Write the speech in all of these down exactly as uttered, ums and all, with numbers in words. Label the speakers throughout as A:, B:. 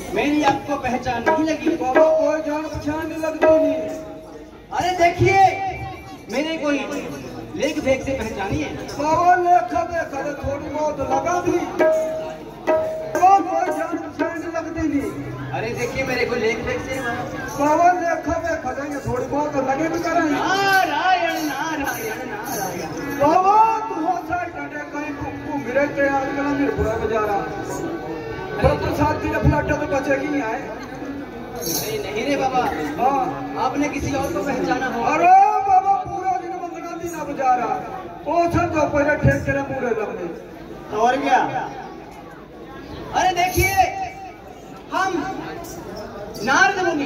A: मेरी आपको पहचान नहीं लगी?
B: बाबा कोई जान पहचान नहीं लगती नहीं।
A: अरे देखिए, मेरे कोई लेख भेख से पहचानिए।
B: बाबा लेखा देखा तो थोड़ी बहुत लगा दी, तो कोई जान पहचान नहीं लगती नहीं।
A: अरे देखिए, मेरे कोई लेख भेख से
B: बाबा लेखा देखा देंगे थोड़ी बहुत लगे भी करेंगे।
A: नारायण नारायण नारायण।
B: बाबा तू हो साइड कहीं घूम फिरे के आजकल मिरपुरा में जा रहा प्रसाद की फ्लैट तो बचेगी नहीं आए।
A: नहीं नहीं रे बाबा,
B: हाँ
A: आपने किसी और को पहचाना हो?
B: अरे बाबा पूरा दिन बंदना दिन अब जा रहा वो सब तो पहले ठेक करे पूरे लगने
A: और क्या? अरे देखिए, हम नारद मुनि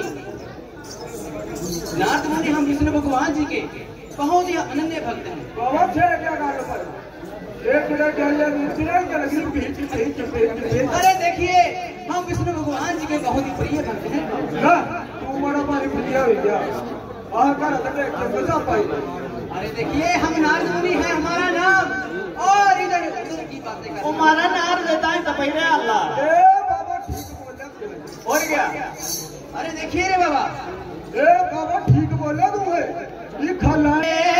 A: नारद मुनि हम विष्णु भगवान जी के बहुत ही अनन्य भक्त हैं।
B: बाबा थे क्या गाल पर एक मिनट डाले दूसरे के लगी बीच में चुप।
A: अरे देखिए, हम विष्णु भगवान जी के बहुत ही प्रिय भक्त हैं।
B: ना तू बड़ा मारी प्रिय हो गया आ कर तक के मजा पाई।
A: अरे देखिए, हम नारद मुनि हैं, हमारा नाम और इधर उधर की बातें कर।
C: हमारा नाम देता है तो पहले अल्लाह।
B: ए बाबा ठीक बोले
A: और क्या? अरे देखिए रे बाबा,
B: ए बाबा ठीक बोले तू है ये खाला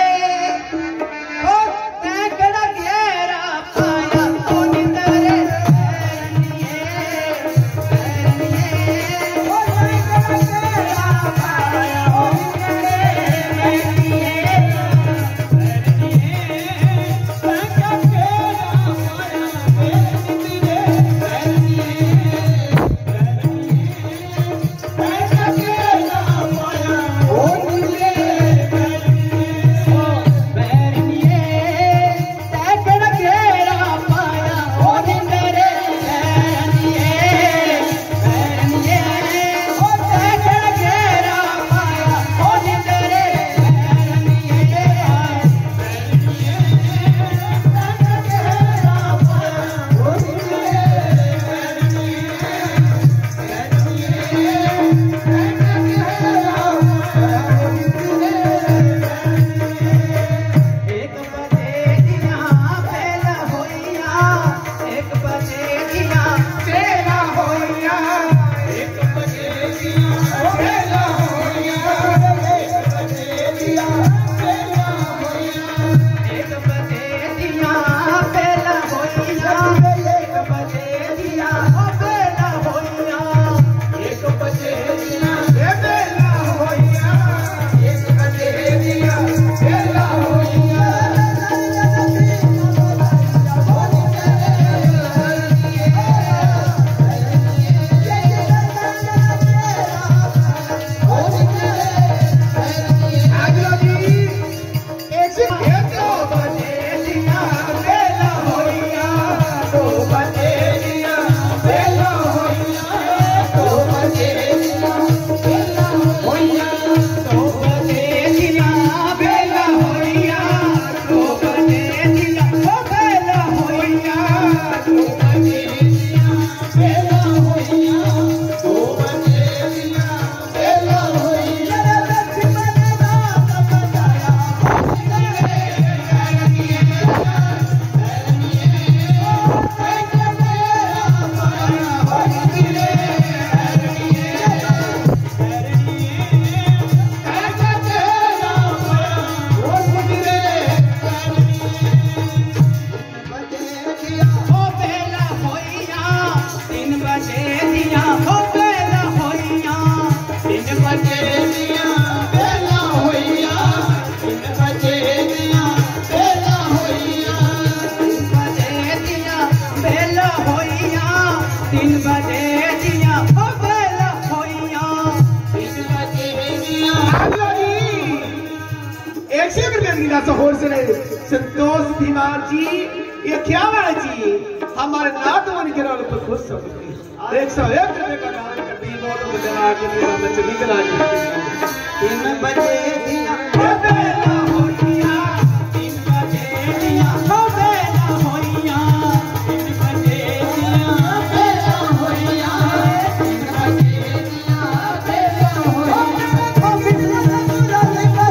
C: संतोष दीवार जी ये क्या है जी? हमारे नाथ मन के रोल पर खुश हो गए। एक सौ एक रुपए का दान कर दी बोलो बजा के मेरा मछली करा के तीन बजे दिया हो बेला होइया तीन बजे दिया हो बेला होइया तीन बजे दिया बेला होइया तीन बजे दिया बेला होइया ओ बिजली का चूड़ा लेकर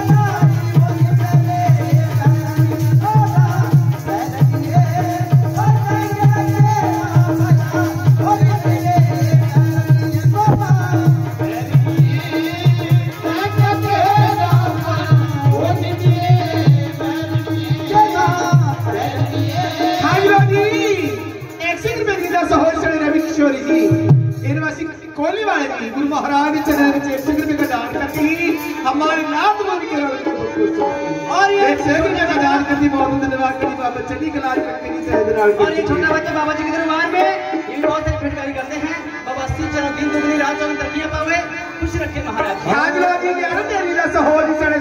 C: बोली वाले की गुरु महाराज चरण में शिखर में दान करती हमारे नाथ मन के और ये शिखर में दान करती बहुत धन्यवाद करती बाबा चली कलाज करती नहीं सहजराल
A: और ये छोटा बच्चा बाबा जी के दरबार में ये बहुत सारी भेंटकारी करते हैं। बाबा श्री चरण दिन दुगनी रात चौगुनी तरक्कियां पावे, खुश रखे महाराज।
C: आज लोग जी के आनंद तेरी दा सहोज चढ़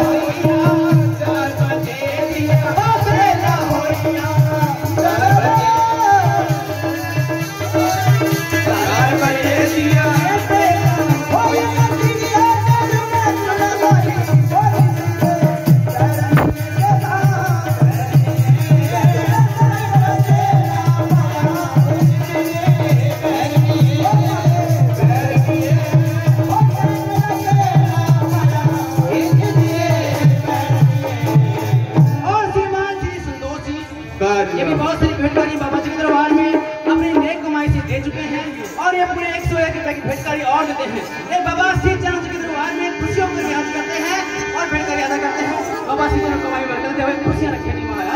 A: ये भी बहुत सारी भेंटकारी बाबा जी के दरबार में अपनी नेक कमाई से दे चुके हैं और ये पूरे एक सौ एक रुपए की भेंटकारी और देते हैं। ये बाबा श्री चरण जी के दरबार में खुशियों को याद करते हैं और भेंटकारी अदा करते हैं। बाबा श्री चरण कमाई बरकत दे, खुशियां रखे जी महाराज।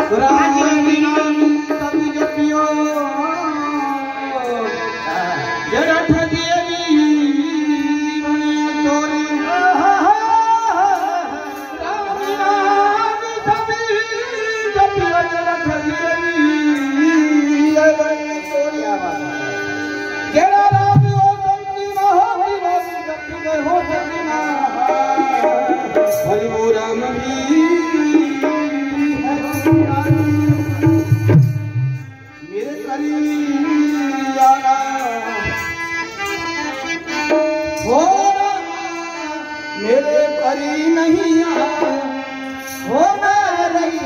B: मेरे परी नहीं हो रही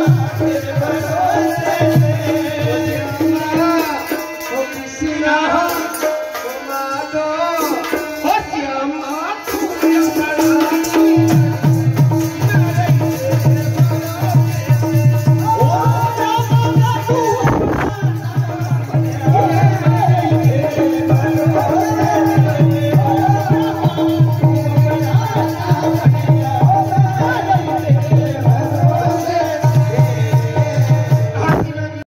C: Yeah.